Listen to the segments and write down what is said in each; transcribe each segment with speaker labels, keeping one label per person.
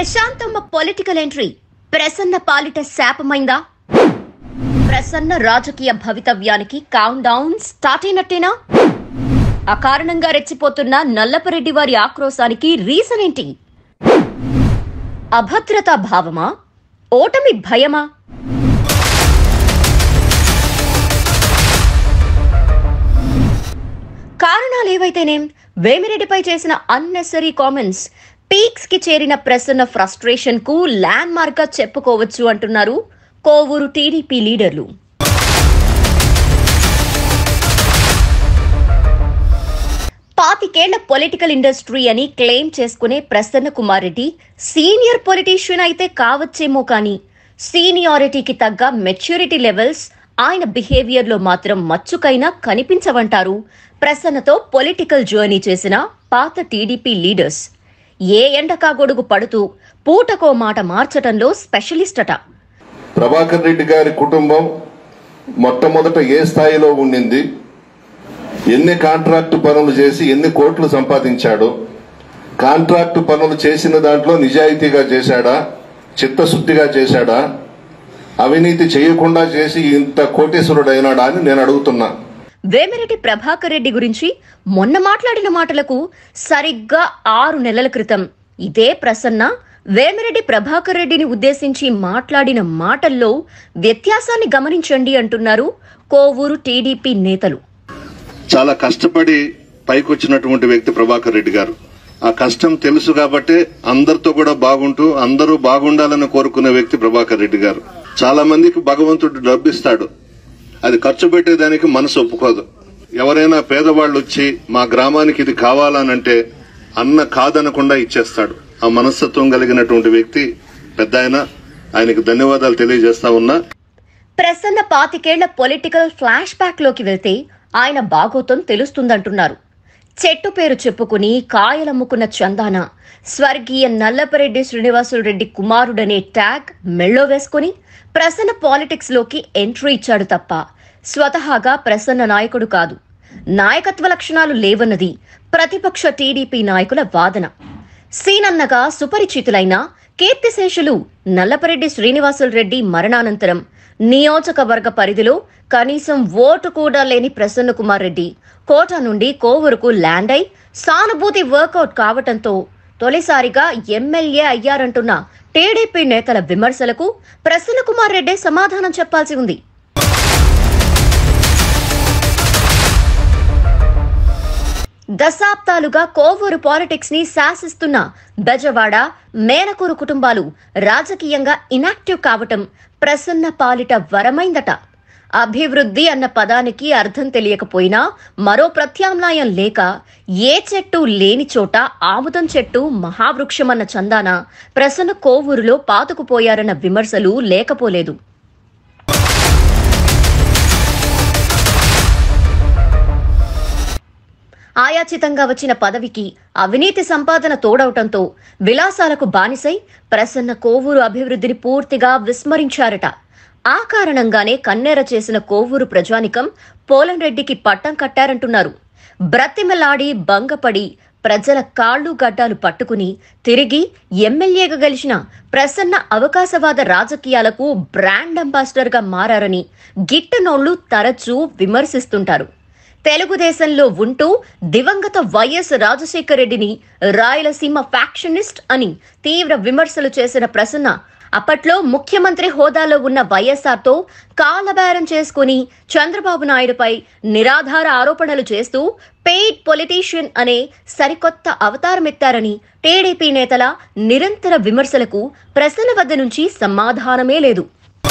Speaker 1: Prashanthamma political entry Prasanna పాలిట శాపమైందా? ప్రసన్న రాజకీయ భవితవ్యానికి కౌంట్ డౌన్ స్టార్ట్ అయినట్టేనా? అకారణంగా రెచ్చిపోతున్న నల్లపరెడ్డి వారి ఆక్రోశానికి రీజన్ ఏంటి? అభద్రతా భావమా? ఓటమి భయమా? కారణాలేవైతేనేం వేమిరెడ్డిపై చేసిన అన్నెసరీ కామెంట్స్ పీక్స్ కి చేరిన ప్రసన్న ఫ్రస్ట్రేషన్ కు ల్యాండ్ మార్క్ గా చెప్పుకోవచ్చు అంటున్నారు కోవూరు టీడీపీ లీడర్లు. పాతికేళ్ల పొలిటికల్ ఇండస్ట్రీ అని క్లెయిమ్ చేసుకునే ప్రసన్న కుమార్ రెడ్డి సీనియర్ పొలిటీషియన్ అయితే కావచ్చేమో కానీ సీనియారిటీకి తగ్గ మెచ్యూరిటీ లెవెల్స్ ఆయన బిహేవియర్ లో మాత్రం మచ్చుకైనా కనిపించవంటారు ప్రసన్నతో పొలిటికల్ జర్నీ చేసిన పాత టీడీపీ లీడర్స్. ఏ ఎండకా గొడుగు పడుతూ పూటకో మాట మార్చటంలో స్పెషలిస్ట్ అట.
Speaker 2: ప్రభాకర్ రెడ్డి గారి కుటుంబం మొట్టమొదట ఏ స్థాయిలో ఉండింది, ఎన్ని కాంట్రాక్టు పనులు చేసి ఎన్ని కోట్లు సంపాదించాడు, కాంట్రాక్టు పనులు చేసిన దాంట్లో నిజాయితీగా చేశాడా, చిత్తశుద్ధిగా చేశాడా, అవినీతి చేయకుండా చేసి ఇంత కోటేశ్వరుడైనాడా అని నేను అడుగుతున్నా.
Speaker 1: వేమిరెడ్డి ప్రభాకర్ రెడ్డి గురించి మొన్న మాట్లాడిన మాటలకు సరిగ్గా 6 నెలల క్రితం ఇదే ప్రసన్న వేమిరెడ్డి ప్రభాకర్ రెడ్డిని ఉద్దేశించి మాట్లాడిన మాటల్లో వ్యత్యాసాన్ని గమనించండి అంటున్నారు కోవూరు టీడీపీ నేతలు.
Speaker 2: చాలా కష్టపడి పైకొచ్చినటువంటి వ్యక్తి ప్రభాకర్ రెడ్డి గారు. ఆ కష్టం తెలుసు కాబట్టి అందరితో కూడా బాగుంటూ అందరూ బాగుండాలని కోరుకునే వ్యక్తి ప్రభాకర్ రెడ్డి గారు. చాలా మందికి భగవంతుడు డబ్బిస్తాడు, అది ఖర్చు పెట్టేదానికి మనసు ఒప్పుకోదు. ఎవరైనా పేదవాళ్లు వచ్చి మా గ్రామానికి ఇది కావాలనంటే అన్న కాదనకుండా ఇచ్చేస్తాడు. ఆ మనస్తత్వం కలిగినటువంటి వ్యక్తి పెద్ద ఆయనకు ధన్యవాదాలు తెలియజేస్తా ఉన్నా.
Speaker 1: ప్రసన్న 25 ఏళ్ల పొలిటికల్ ఫ్లాష్ బ్యాక్ లోకి వెళ్తే ఆయన బాగోతం తెలుస్తుందంటున్నారు. చెట్టు పేరు చెప్పుకుని కాయలమ్ముకున్న చందాన స్వర్గీయ నల్లపరెడ్డి శ్రీనివాసులు రెడ్డి కుమారుడనే ట్యాగ్ మెళ్ళో వేసుకుని ప్రసన్న పాలిటిక్స్ లోకి ఎంట్రీ ఇచ్చాడు తప్ప స్వతహాగా ప్రసన్న నాయకుడు కాదు. నాయకత్వ లక్షణాలు లేవన్నది ప్రతిపక్ష టీడీపీ నాయకుల వాదన. సీనన్నగా సుపరిచితులైన కీర్తిశేషులు నల్లపరెడ్డి శ్రీనివాసులు రెడ్డి మరణానంతరం నియోజకవర్గ పరిధిలో కనీసం ఓటు కూడా లేని ప్రసన్న కుమార్ రెడ్డి కోట నుండి కోవూరుకు ల్యాండ్ అయి సానుభూతి వర్కౌట్ కావటంతో తొలిసారిగా ఎమ్మెల్యే అయ్యారంటున్న టీడీపీ నేతల విమర్శలకు ప్రసన్న కుమార్ రెడ్డి సమాధానం చెప్పాల్సి ఉంది. దశాబ్దాలుగా కోవూరు పాలిటిక్స్ ని శాసిస్తున్న బెజవాడ, మేనకూరు కుటుంబాలు రాజకీయంగా ఇనాక్టివ్ కావటం ప్రసన్న పాలిట వరమైందట. అభివృద్ధి అన్న పదానికి అర్థం తెలియకపోయినా మరో ప్రత్యామ్నాయం లేక ఏ చెట్టు లేని చోట ఆముదం చెట్టు మహావృక్షమన్న చందాన ప్రసన్న కోవూరులో పాతుకుపోయారన్న విమర్శలు లేకపోలేదు. ఆయాచితంగా వచ్చిన పదవికి అవినీతి సంపాదన తోడవటంతో విలాసాలకు బానిసై ప్రసన్న కోవూరు అభివృద్ధిని పూర్తిగా విస్మరించారట. ఆ కారణంగానే కన్నెర చేసిన కోవూరు ప్రజానికం పోలంరెడ్డికి పట్టం కట్టారంటున్నారు. బ్రతిమలాడి బంగపడి ప్రజల కాళ్లు గడ్డాలు పట్టుకుని తిరిగి ఎమ్మెల్యేగా గెలిచిన ప్రసన్న అవకాశవాద రాజకీయాలకు బ్రాండ్ అంబాసిడర్ గా మారని గిట్టనోళ్లు తరచూ విమర్శిస్తుంటారు. తెలుగుదేశంలో ఉంటూ దివంగత వైఎస్ రాజశేఖర రెడ్డిని రాయలసీమ ఫ్యాక్షనిస్ట్ అని తీవ్ర విమర్శలు చేసిన ప్రసన్న అప్పట్లో ముఖ్యమంత్రి హోదాలో ఉన్న వైఎస్ఆర్తో కాలబేరం చేసుకుని చంద్రబాబు నాయుడుపై నిరాధార ఆరోపణలు చేస్తూ పెయిడ్ పొలిటీషియన్ అనే సరికొత్త అవతారమెత్తారని టీడీపీ నేతల నిరంతర విమర్శలకు ప్రసన్న వద్ద నుంచి సమాధానమే లేదు.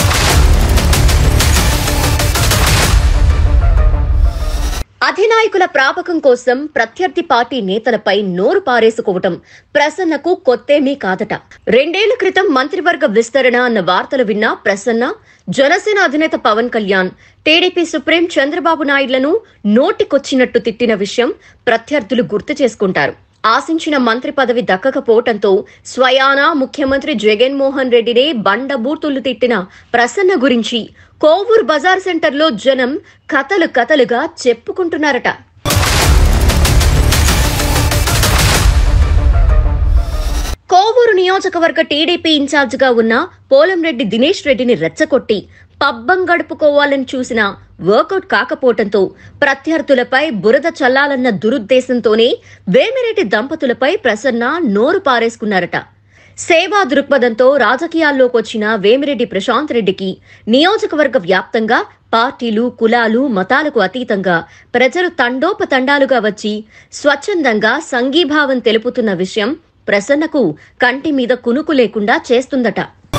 Speaker 1: అధినాయకుల ప్రాపకం కోసం ప్రత్యర్థి పార్టీ నేతలపై నోరు పారేసుకోవటం ప్రసన్నకు కొత్తేమీ కాదట. 2 ఏళ్ల క్రితం మంత్రివర్గ విస్తరణ అన్న వార్తలు విన్న ప్రసన్న జనసేన అధినేత పవన్ కళ్యాణ్, టీడీపీ సుప్రీం చంద్రబాబు నాయుడులను నోటికొచ్చినట్టు తిట్టిన విషయం ప్రత్యర్థులు గుర్తు చేసుకుంటారు. ఆశించిన మంత్రి పదవి దక్కకపోవటంతో స్వయానా ముఖ్యమంత్రి జగన్మోహన్ రెడ్డినే బండబూతులు తిట్టిన ప్రసన్న గురించి కోవూరు బజార్ సెంటర్లో జనం కథలుగా చెప్పుకుంటున్నారట. కోవూరు నియోజకవర్గ టీడీపీ ఇన్ఛార్జిగా ఉన్న పోలంరెడ్డి దినేష్ రెడ్డిని రెచ్చగొట్టి పబ్బం గడుపుకోవాలని చూసినా వర్కౌట్ కాకపోవడంతో ప్రత్యర్థులపై బురద చల్లాలన్న దురుద్దేశంతోనే వేమిరెడ్డి దంపతులపై ప్రసన్న నోరు పారేసుకున్నారట. సేవా దృక్పథంతో రాజకీయాల్లోకొచ్చిన వేమిరెడ్డి ప్రశాంత్ రెడ్డికి నియోజకవర్గ వ్యాప్తంగా పార్టీలు, కులాలు, మతాలకు అతీతంగా ప్రజలు తండోపతండాలుగా వచ్చి స్వచ్ఛందంగా సంఘీభావం తెలుపుతున్న విషయం ప్రసన్నకు కంటి మీద కునుకు లేకుండా చేస్తుందట.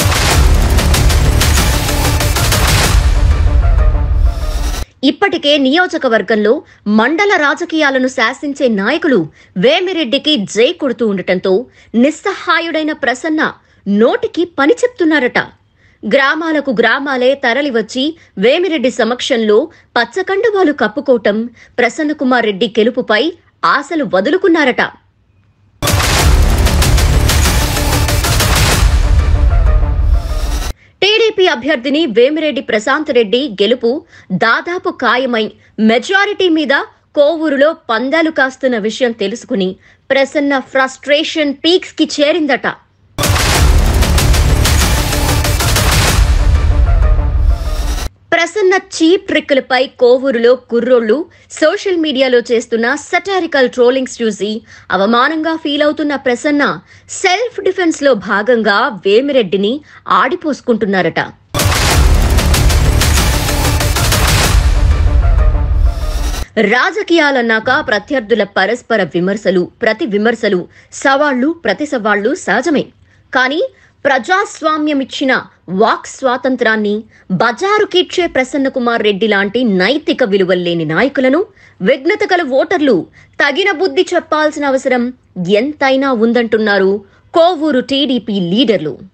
Speaker 1: ఇప్పటికే నియోజకవర్గంలో మండల రాజకీయాలను శాసించే నాయకులు వేమిరెడ్డికి జై కొడుతూ ఉండటంతో నిస్సహాయుడైన ప్రసన్న నోటికి పని చెప్తున్నారట. గ్రామాలకు గ్రామాలే తరలివచ్చి వేమిరెడ్డి సమక్షంలో పచ్చకండువాలు కప్పుకోవటం, ప్రసన్నకుమార్ రెడ్డి గెలుపుపై ఆశలు వదులుకున్నారట. టీడీపీ అభ్యర్థిని వేమిరెడ్డి ప్రశాంత్ రెడ్డి గెలుపు దాదాపు ఖాయమై మెజారిటీ మీద కోవూరులో పందాలు కాస్తున్న విషయం తెలుసుకుని ప్రసన్న ఫ్రస్ట్రేషన్ పీక్స్ కి చేరిందట. ప్రసన్న చీప్ ట్రిక్కులపై కోవూరులో కుర్రోళ్లు సోషల్ మీడియాలో చేస్తున్న సటారికల్ ట్రోలింగ్స్ చూసి అవమానంగా ఫీల్ అవుతున్న ప్రసన్న సెల్ఫ్ డిఫెన్స్ లో భాగంగా వేమిరెడ్డిని ఆడిపోసుకుంటున్నారట. రాజకీయాలన్నాక ప్రత్యర్థుల పరస్పర విమర్శలు, ప్రతి విమర్శలు, సవాళ్లు, ప్రతి సవాళ్లు సహజమే. కానీ ప్రజాస్వామ్యమిచ్చిన వాక్ స్వాతంత్రాన్ని బజారుకిచ్చే ప్రసన్నకుమార్ రెడ్డి లాంటి నైతిక విలువల్లేని నాయకులను, విఘ్నత గల ఓటర్లు తగిన బుద్ధి చెప్పాల్సిన అవసరం ఎంతైనా ఉందంటున్నారు కోవూరు టీడీపీ లీడర్లు.